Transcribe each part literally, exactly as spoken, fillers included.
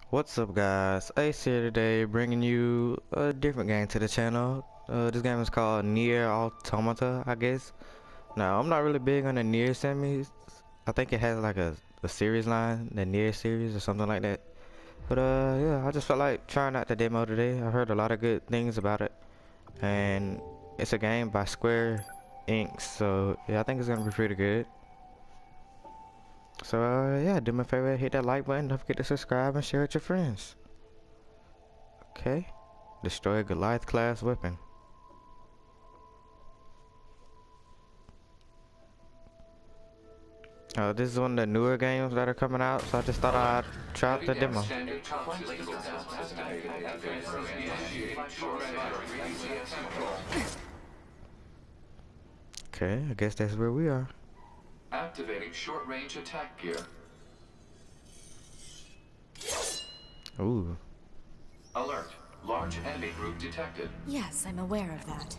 What's up, guys? Ace here today, bringing you a different game to the channel. Uh, this game is called NieR Automata, I guess. Now, I'm not really big on the NieR series. I think it has like a, a series line, the NieR series or something like that. But uh, yeah, I just felt like trying out the demo today. I heard a lot of good things about it, and it's a game by Square Inc. So yeah, I think it's gonna be pretty good. So uh, yeah, do me a favor, hit that like button, don't forget to subscribe and share with your friends. Okay, destroy a Goliath class weapon. Uh, this is one of the newer games that are coming out, so I just thought I'd try out the demo. Okay, I guess that's where we are. Activating short-range attack gear. Ooh. Alert. Large enemy group detected. Yes, I'm aware of that.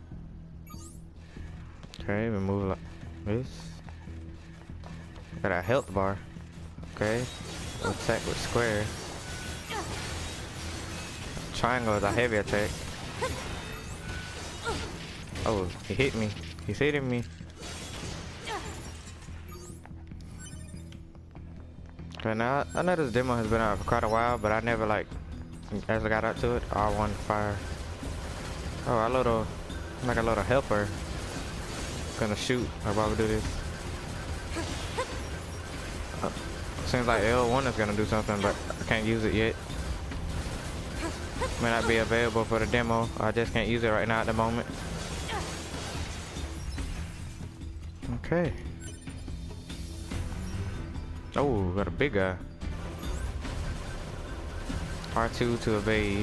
Okay, we move like this. Got a health bar. Okay. Attack with square. Triangle is a heavy attack. Oh, he hit me. He's hitting me. Okay, now I know this demo has been out for quite a while, but I never like as I got up to it. R one fire. Oh, our little like a little helper gonna shoot. How about we do this? Uh, seems like L one is gonna do something, but I can't use it yet. May not be available for the demo. I just can't use it right now at the moment. Okay. Oh, got a big guy. R two to evade.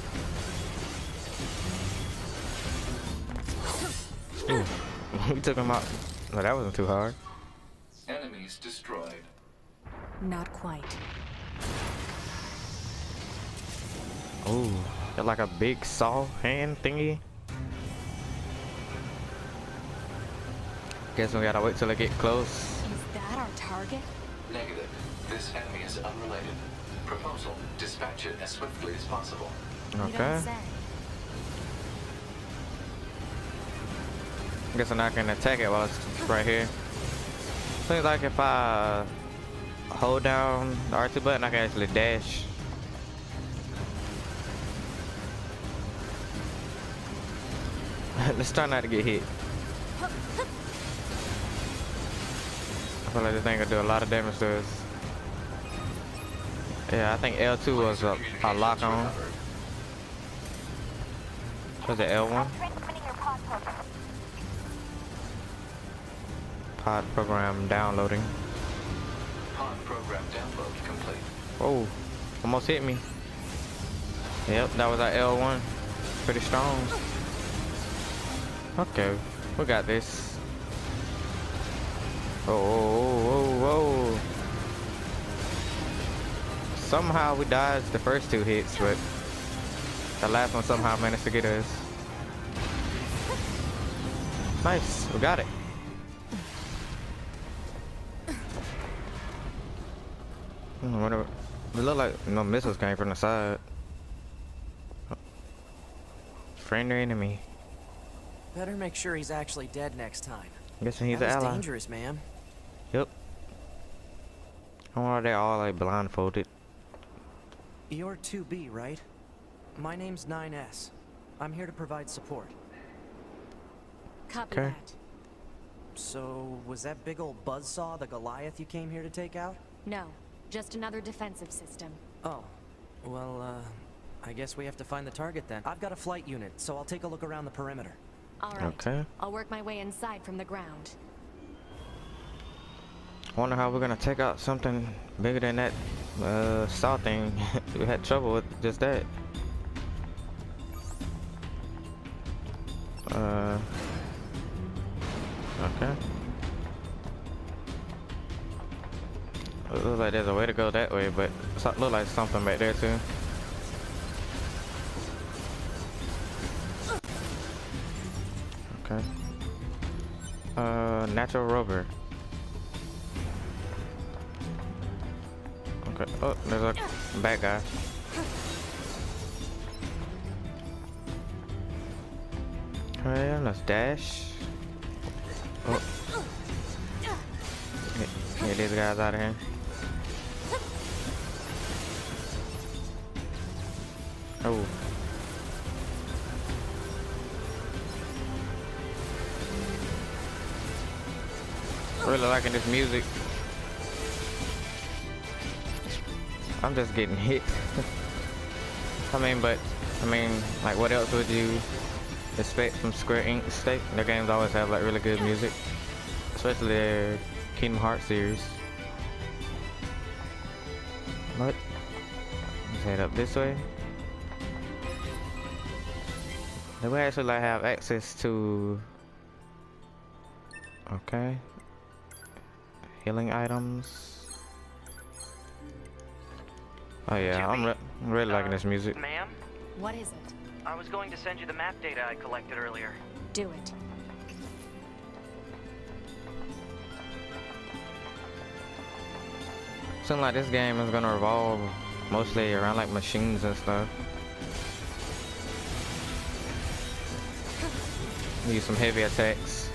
Ooh, we took him out. No, that wasn't too hard. Enemies destroyed. Not quite. Oh, got like a big saw hand thingy. Guess we gotta wait till I get close. Is that our target? Negative. This enemy is unrelated. Proposal. Dispatch it as swiftly as possible. You Okay. don't say. Guess I'm not gonna attack it while it's right here. Seems like if I hold down the R two button, I can actually dash. Let's try not to get hit. I feel like this thing could do a lot of damage to us. Yeah, I think L two was a, a lock on. Was it L one? Pod program downloading. Pod program download complete. Oh, almost hit me. Yep, that was our L one. Pretty strong. Okay, we got this. Oh, oh, oh, oh. Somehow we dodged the first two hits, but the last one somehow managed to get us. Nice, we got it. Hmm, whatever. It looked like no missiles came from the side. Friend or enemy? Better make sure he's actually dead next time. I'm guessing he's that an was ally. dangerous, man. Yep. I wonder if they're all like blindfolded. You're two B, right? My name's nine S. I'm here to provide support. Copy Okay. that. So, was that big old buzzsaw the Goliath you came here to take out? No, just another defensive system. Oh. Well, uh, I guess we have to find the target then. I've got a flight unit, so I'll take a look around the perimeter. All right. Okay. I'll work my way inside from the ground. Wonder how we're gonna take out something bigger than that uh, saw thing. We had trouble with just that. Uh. Okay. It looks like there's a way to go that way, but it looks like something back there too. Okay. Uh, natural rubber. Okay. Oh, there's a bad guy. Okay, let's dash. Oh. Get, get these guys out of here. Oh. Really liking this music. I'm just getting hit. I mean, but I mean, like, what else would you expect from Square Enix? They, their games always have like really good music, especially their Kingdom Hearts series. But let's head up this way. Do we actually like have access to? Okay, healing items. Oh yeah, I'm, re I'm really liking this music. Ma'am? What is it? I was going to send you the map data I collected earlier. Do it. Seems like this game is gonna revolve mostly around like machines and stuff. Use some heavy attacks.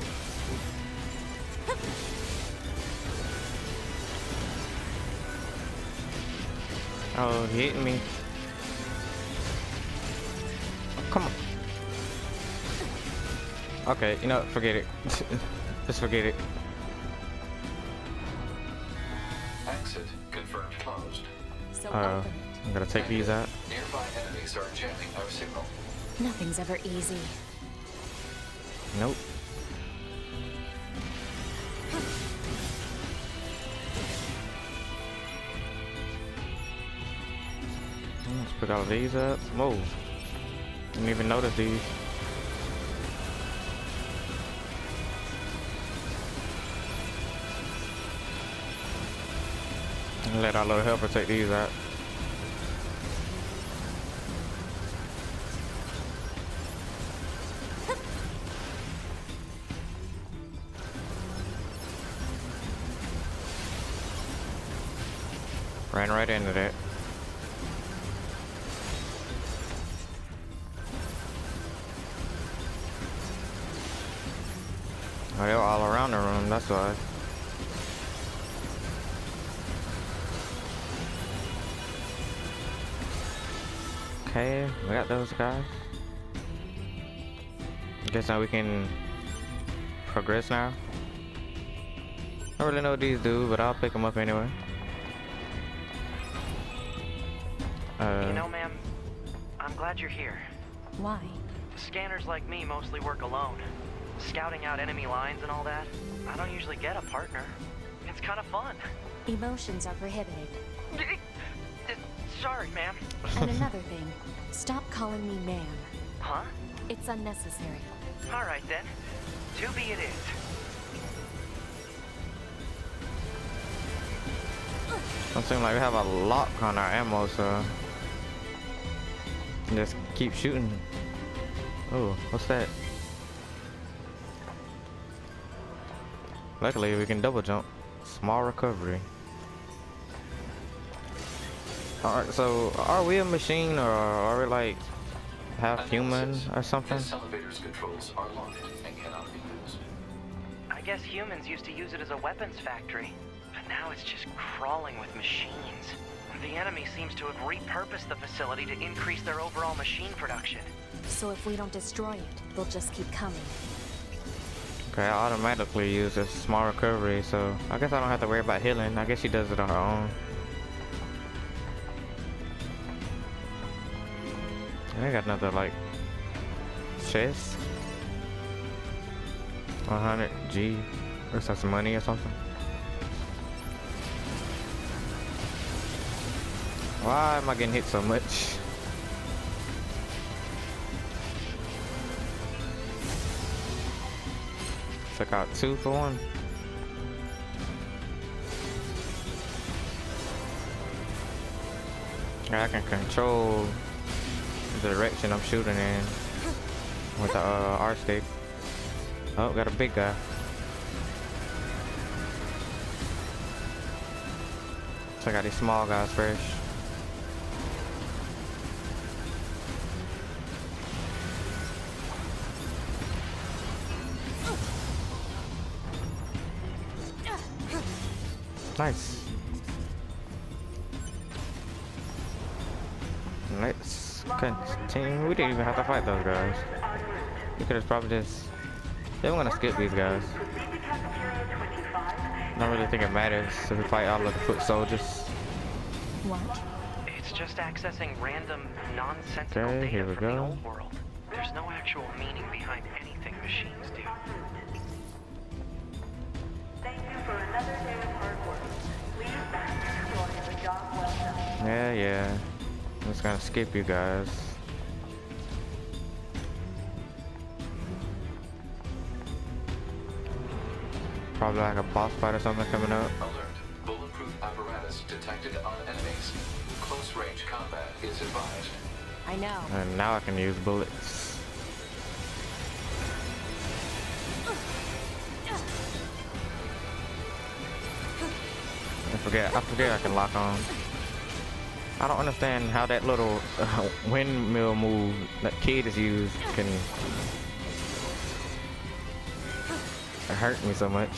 Oh, he hitting me. Come on. Okay, you know, forget it. Just forget it. Exit confirmed closed. So Uh, open I'm gonna take these out. Nearby enemies are jamming our signal. it. Nothing's ever easy. Nope. Let's pick all of these up. Whoa. Didn't even notice these. Let our little helper take these out. Ran right into that. Oh, they're all around the room, that's why. Okay, we got those guys. Guess now we can progress now. I don't really know what these do, but I'll pick them up anyway. Uh, You know, ma'am, I'm glad you're here. Why? Scanners like me mostly work alone. Scouting out enemy lines and all that. I don't usually get a partner. It's kind of fun. Emotions are prohibited. Sorry, ma'am. And another thing, stop calling me ma'am. Huh? It's unnecessary. All right then. To be it is. don't seem like we have a lock on our ammo, so just keep shooting. Oh, what's that? Luckily, we can double jump. Small recovery. Alright, so are we a machine, or are we like half human or something? This elevator's controls are locked and cannot be used. I guess humans used to use it as a weapons factory, but now it's just crawling with machines. The enemy seems to have repurposed the facility to increase their overall machine production. So if we don't destroy it, they'll just keep coming. Okay, I automatically use this small recovery, so I guess I don't have to worry about healing. I guess she does it on her own. I got another like chest. one hundred G. Looks like some money or something. Why am I getting hit so much? Took out two for one. I can control the direction I'm shooting in with the uh, R stick. Oh, got a big guy. Check out these small guys first. Nice. Let's continue. We didn't even have to fight those guys. We could have probably just... Yeah, we're gonna skip these guys. I don't really think it matters if we fight all of the foot soldiers. What? It's just accessing random, non-sensical Okay, data here we from the go. old world. There's no actual meaning behind anything machines do. Thank you for another day of hard work. Please thank you for the job well done. Yeah, yeah. I'm just gonna skip you guys. Probably like a boss fight or something coming up. Alert. Bulletproof apparatus detected on enemies. Close range combat is advised. I know. And now I can use bullets. I forget, I forget I can lock on. I don't understand how that little uh, windmill move that kid is used can hurt me so much.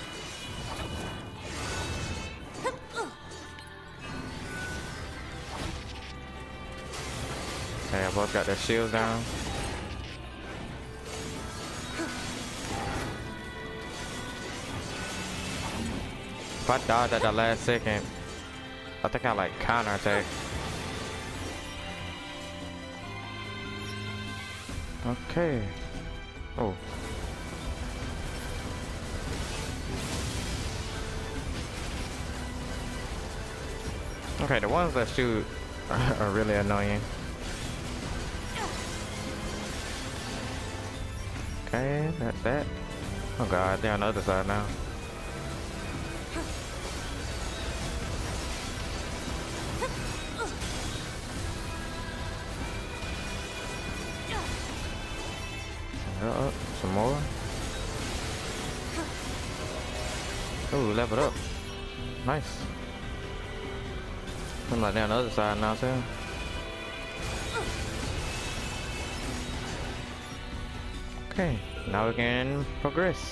Okay, I both got their shields down. If I dodged at the last second, I think I like counter attack. Okay. Oh. Okay, the ones that shoot are really annoying. Okay, that's that. Oh god, they're on the other side now. Uh, some more. Ooh, leveled up. Nice. I'm like down the other side now too. Okay, now we can progress.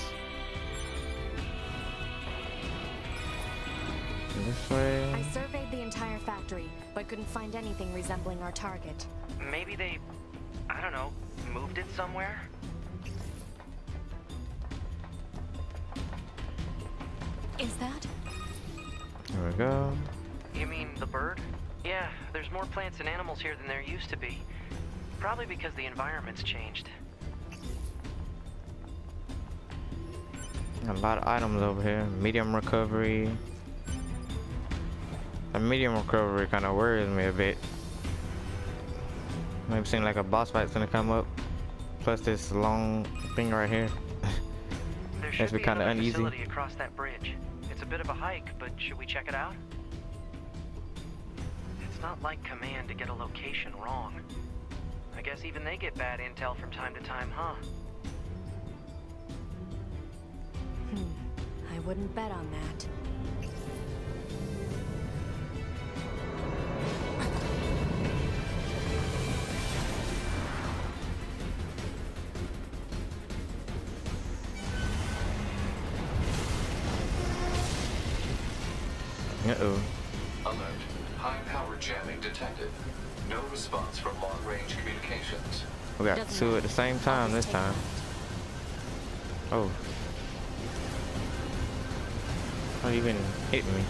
This way. I surveyed the entire factory, but couldn't find anything resembling our target. Maybe they, I don't know, moved it somewhere? Is that? There we go. You mean the bird? Yeah, there's more plants and animals here than there used to be. Probably because the environment's changed. A lot of items over here. Medium recovery. The medium recovery kind of worries me a bit. Maybe seem like a boss fight's gonna come up. Plus this long thing right here. There Makes should me be kind of another uneasy. facility across that bridge. It's a bit of a hike, but should we check it out? It's not like Command to get a location wrong. I guess even they get bad intel from time to time, huh? Hmm. I wouldn't bet on that. Uh-oh. Alert. High power jamming detected. No response from long range communications. We got Doesn't two matter. at the same time I'll this just take time. it Oh. Not even hit me.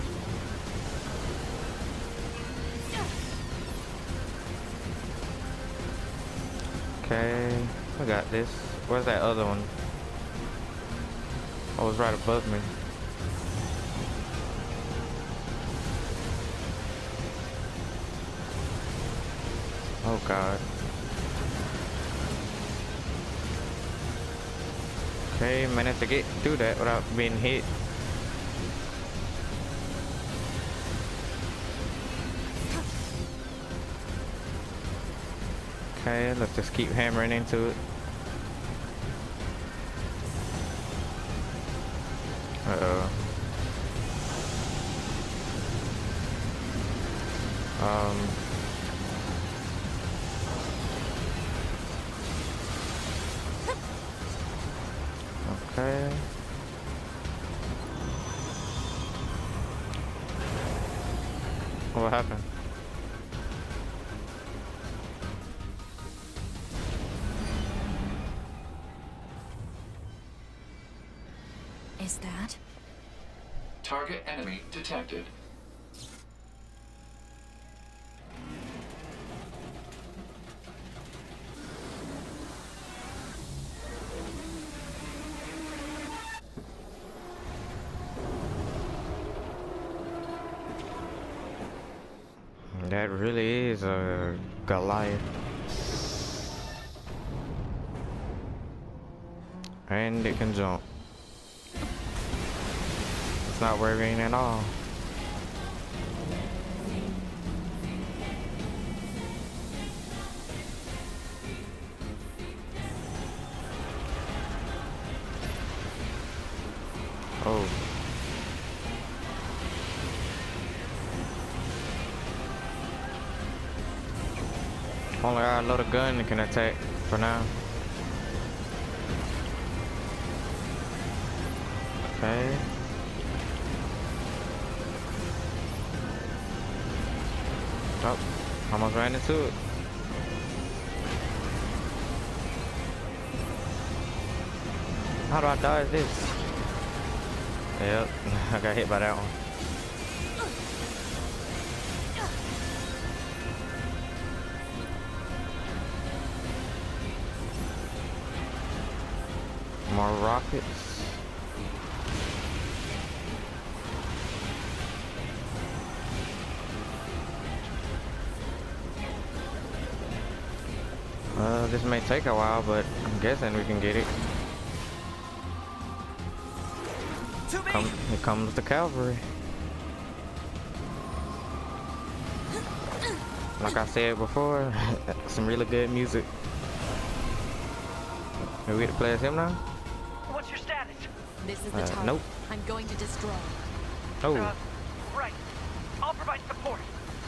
Okay, I got this. Where's that other one? Oh, it's right above me. Oh god. Okay, managed to get through that without being hit. Okay, let's just keep hammering into it. Uh-oh. Um. Okay. What happened? Is that? Target enemy detected. That really is a Goliath. And it can jump. It's not worrying at all. Oh. Only I load a gun that can attack for now. Okay. Oh, almost ran into it. How do I dodge this? Yep, I got hit by that one. More rockets. Uh, this may take a while, but I'm guessing we can get it. Come, here comes the cavalry. Like I said before, some really good music. Are we get to play as him now? What's your status? This is the Uh, target. nope. I'm going to destroy. Oh, Uh, right. I'll provide support.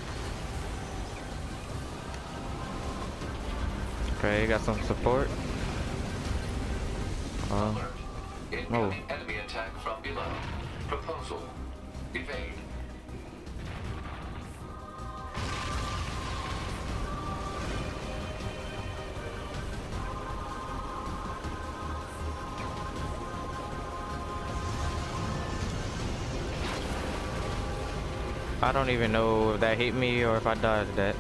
okay, got some support. Uh, Alert. Incoming enemy attack from below. Proposal. Evade. I don't even know if that hit me or if I dodged that.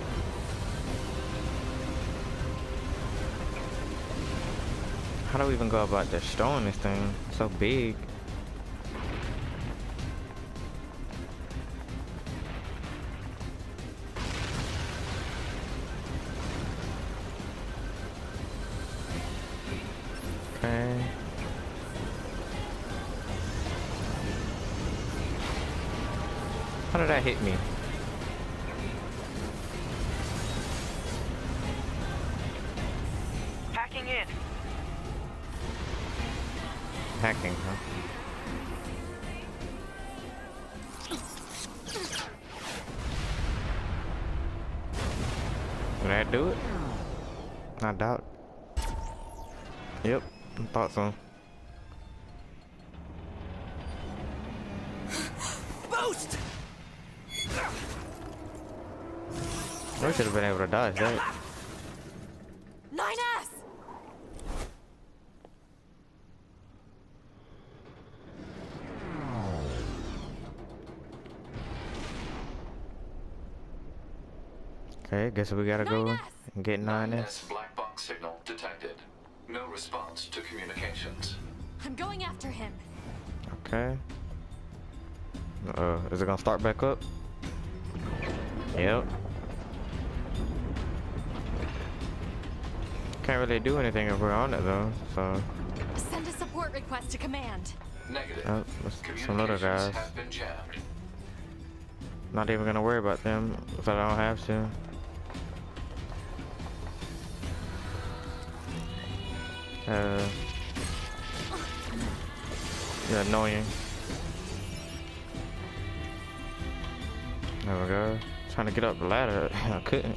How do we even go about destroying this thing? It's so big. Okay. How did that hit me? Hacking in. Hacking, huh? Did that do it? I doubt. Yep, I thought so. Boost! We should have been able to dodge that. nine S! Okay, guess we gotta go nine S. and get nine nine S. S black box signal detected. No response to communications. I'm going after him. Okay. Uh, is it gonna start back up? Yep. Can't really do anything if we're on it though, so. Send a support request to command. Negative. Oh, there's some other guys. Have been jammed. Not even gonna worry about them if I don't have to. Uh, you're annoying. There we go. Trying to get up the ladder, I couldn't.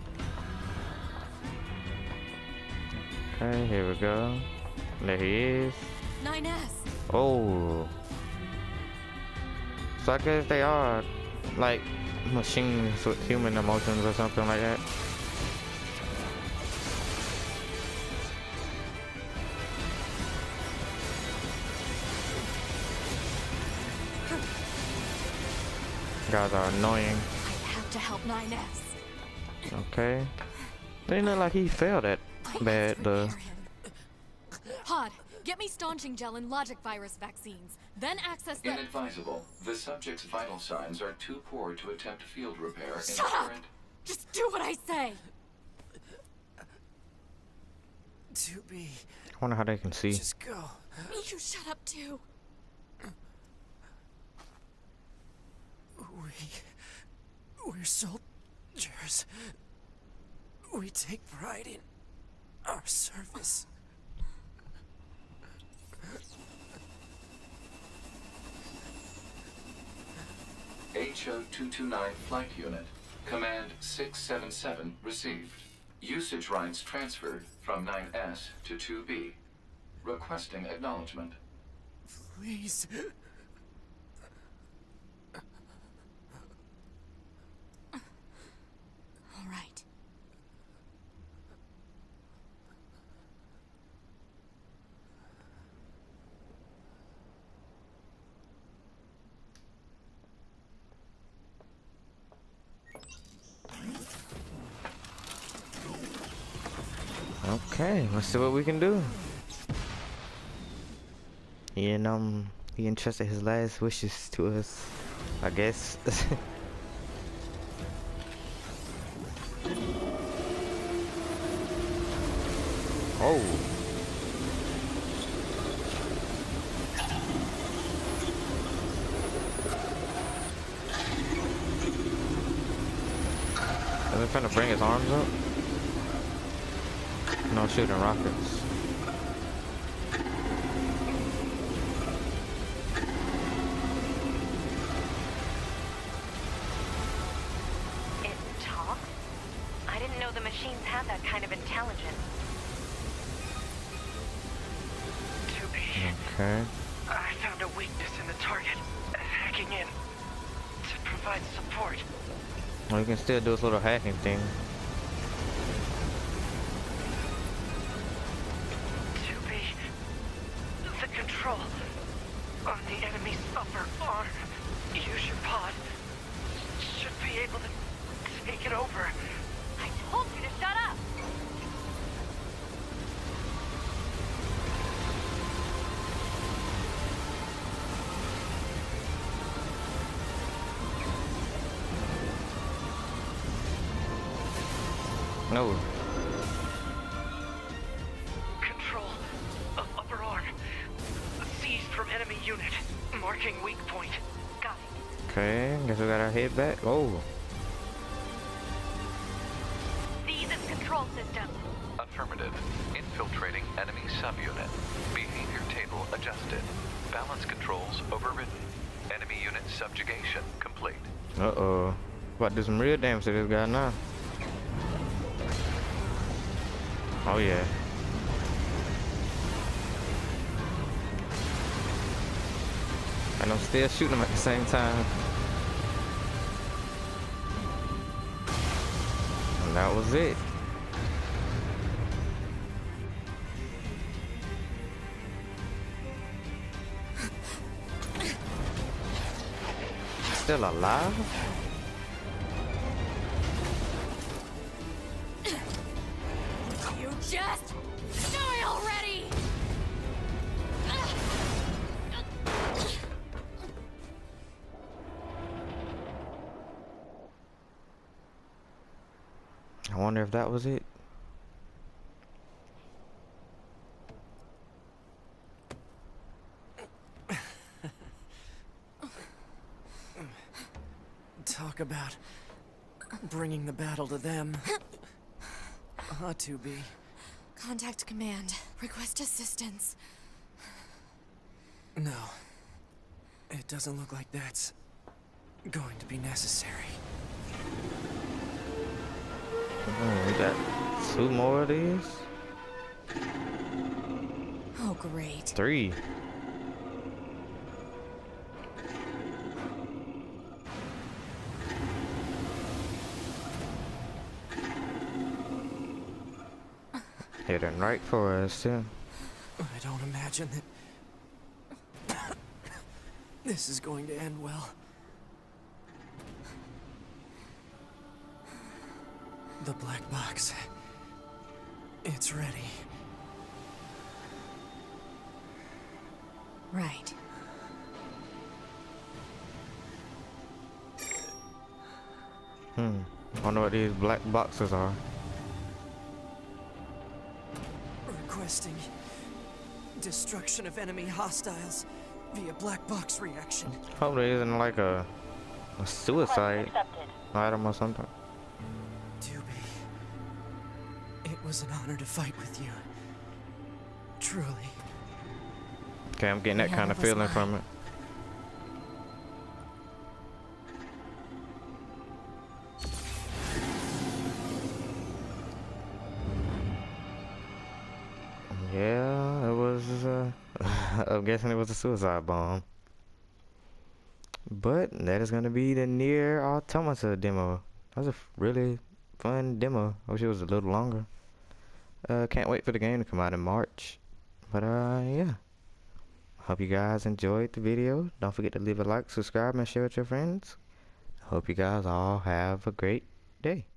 Okay, here we go. There he is. nine S. Oh. So I guess they are like machines with human emotions or something like that. Guys are annoying. I have to help nine S. Okay. They look like he failed at I bad. must The repair him. Pod, get me staunching gel and logic virus vaccines. Then access the. Inadvisable. The subject's vital signs are too poor to attempt field repair in Shut the up! current. Just do what I say. To be. I wonder how they can see. Just go. You shut up too. We. We're soldiers. We take pride in our service. H O two two nine Flight Unit. Command six seven seven received. Usage rights transferred from nine S to two B. Requesting acknowledgement. Please. All right. Okay, let's see what we can do. And um, he entrusted his last wishes to us, I guess. Oh. Is he trying to bring his arms up? No, shooting rockets. It talks? I didn't know the machines had that kind of intelligence. To be. Okay. I found a weakness in the target. Hacking in. To provide support. Well, you can still do this little hacking thing. To be. The control on the enemy's upper arm. Use your pod. Should be able to take it over. I told you to shut up! No. Control of upper arm. Seized from enemy unit. Marking weak point. Got it. Okay, guess we got our head back. Oh. Seize its control system. Affirmative. Infiltrating enemy subunit. Behavior table adjusted. Balance controls overridden. Enemy unit subjugation complete. Uh-oh. About to do some real damage to this guy now. Oh yeah. And I'm still shooting him at the same time. And that was it. Still alive? You just die already! I wonder if that was it. Talk about bringing the battle to them. Ought to be. Contact command. Request assistance. No. It doesn't look like that's going to be necessary. two more of these? Oh, great. Three. Heading right for us, too. I don't imagine that this is going to end well. The black box. It's ready. Right. Hmm. Wonder what these black boxes are. Requesting destruction of enemy hostiles via black box reaction. Hope there isn't like a, a suicide item or something. Doobie, it was an honor to fight with you. Truly. Okay, I'm getting that The kind of honor was feeling from mine. it. Yeah, it was, uh, I'm guessing it was a suicide bomb. But that is going to be the NieR Automata demo. That was a f- really fun demo. I wish it was a little longer. Uh, can't wait for the game to come out in March. But, uh, yeah. Hope you guys enjoyed the video. Don't forget to leave a like, subscribe, and share with your friends. Hope you guys all have a great day.